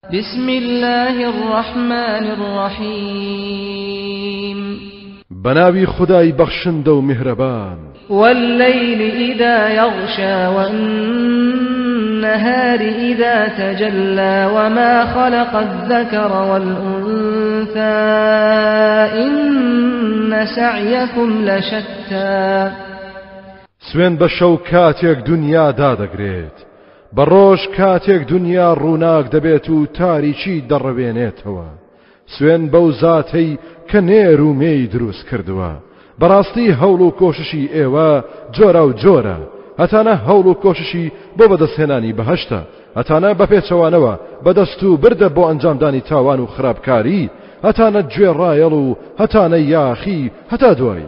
بسم الله الرحمن الرحيم بناوي خداي بخشند و مهربان والليل إذا يغشى والنهار إذا تجلى وما خلق الذكر والأنثى إن سعيكم لشتى سوين بشو كاتيك دنيا دادگريت بروش كاتيك دنيا روناك دبيتو تاريشي دروينيتوا سوين بوزاتي كنيرو مي دروس كردوا براستي هولو كوششي ايوا جورا و جورا هتانا هولو كوششي بو بدستهناني بهشتا هتانا بپیچوانوا بدستو برده بو انجام داني تاوان و خرابكاري هتانا جوير رايلو هتانا ياخي هتا دوي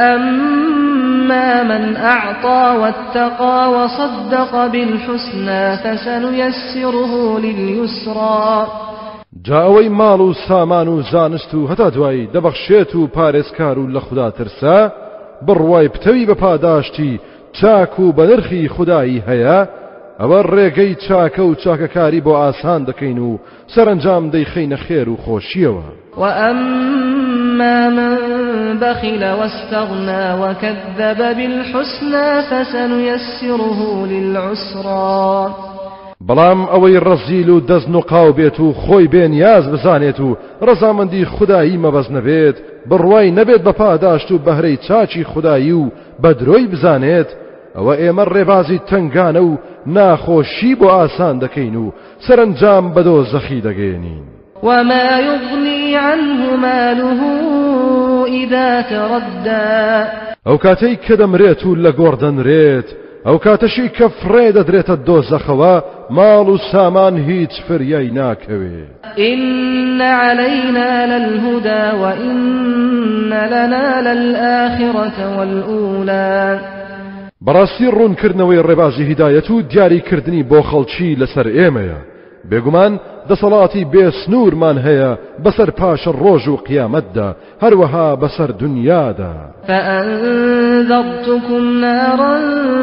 فأما من أعطى واتقى وصدق بالحسنى فسنيسره لليسرى جاوي مالو سامانو زانستو هتا دوای دبخشێتو پارێزکارو لە خوددا ترسا بڕوای پتەوی بە پاداشتی چاک و بە نرخی خودایی هەیە ئەوە ڕێگەی چاکە و چاکەکاری بۆ ئاسان دەکەین و سەرنجام دەیخەینە خێر و خۆشیەوە وأما من بخل واستغنى وكذب بالحسنى فسنيسره للعسرى بەڵام ئەوەی ڕەزیل و دەزن و قاو بێت و خۆی بێنیاز بزانێت و ڕەزامەندی خودایی مەبەز نەبێت بڕوای نەبێت بە پاداشت و بەهرەی چاچی خودایی و بەدرۆی بزانێت ئەوە ئێمە ڕێبازی تنگانە و ناخۆشی بۆ ئاسان دەکەین و سەرنجام بە دۆزەخی دەگەێنین وما يغني عنه ماله إذا تردى ئەو کاتەی کە دەمرێت و لە گۆڕدەنرێت ئەو کاتەشی کە فرێ دەدرێتە دۆزەخەوە ماڵ و سامان هیچ فریای ناکەوێت إن علينا للهدى وإن لنا للآخرة والأولى بەڕاستی ڕوونکردنەوەی ڕێبازی هیدایەت و دیاریکردنی بۆ خەڵکی لەسەر ئێمەیە بێگومان دەسەڵاتی بێسنوورمان هەیە بەسەر پاشە ڕۆژ و قیامەتدا هەروەها بەسەر دنیادا فأنذرتكم نارا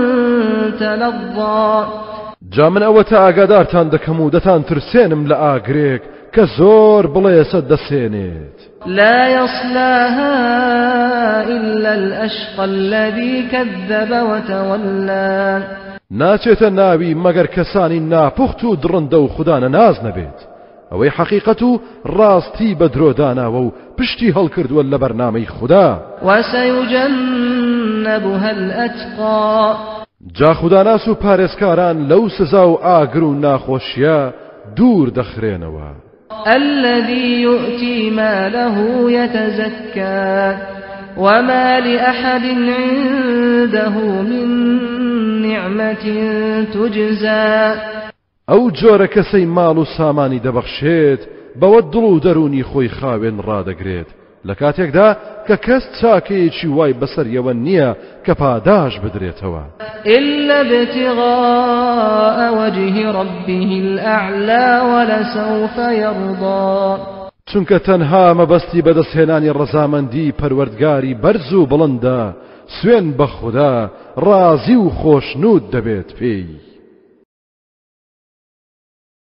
تلظى جا من ئەوەتە ئاگادارتان دەکەم و دەتان ترسێنم لە ئاگرێک کە زۆر بڵێسە دەسێنێت لا يصلاها إلا الأشقى الذي كذب وتولى ناچێتە ناوی مەگەر کەسانی ناپوخت و دڕندە و خوددانە ناز نەبێت ئەوەی حەقیقەت و ڕاستی بە درۆداناوە و پشتی هەڵکردووە لە بەرنامەی خوددا وسيجنبها الأتقى جا خوداناس و پارێزکاران لەو سزا و ئاگر و ناخۆشیە دوور دەخرێنەوە الذي يؤتي ماله يتزكى وما لأحد عنده من نعمة تجزى ئەو جۆرە کەسەی ماڵ و سامانی دەبەخشێت بەوە دڵ و دەرونی خۆی خاوێن ڕادەگرێت لە کاتێکدا کە کەس چاکەیەکی وای بەسەریەوە نییە کە پاداش بدرێتەوە إلا ابتغاء وجه ربه الأعلى ولسوف يرضى چونکە تەنها مەبەستی بەدەستهێنانی ڕەزامەندی پەروەردگاری بەرز و بڵندە سوێن بە خوددا ڕازی و خۆشنود دەبێت پێی